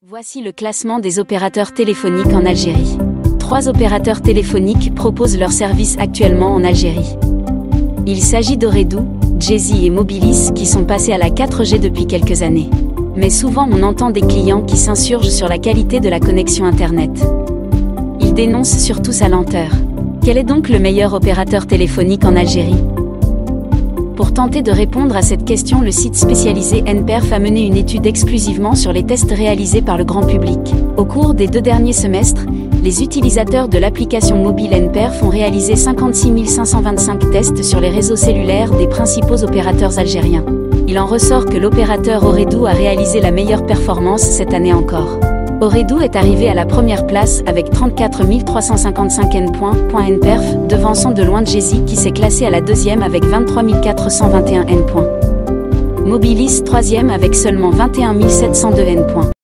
Voici le classement des opérateurs téléphoniques en Algérie. 3 opérateurs téléphoniques proposent leurs services actuellement en Algérie. Il s'agit d'Ooredoo, Djezzy et Mobilis qui sont passés à la 4G depuis quelques années. Mais souvent on entend des clients qui s'insurgent sur la qualité de la connexion Internet. Ils dénoncent surtout sa lenteur. Quel est donc le meilleur opérateur téléphonique en Algérie ? Pour tenter de répondre à cette question, le site spécialisé nperf a mené une étude exclusivement sur les tests réalisés par le grand public. Au cours des 2 derniers semestres, les utilisateurs de l'application mobile nperf ont réalisé 56 525 tests sur les réseaux cellulaires des principaux opérateurs algériens. Il en ressort que l'opérateur Ooredoo a réalisé la meilleure performance cette année encore. Ooredoo est arrivé à la première place avec 34 355 n.nperf, devançant de loin Djezzy qui s'est classé à la 2e avec 23 421 n. Mobilis 3e avec seulement 21 702 n.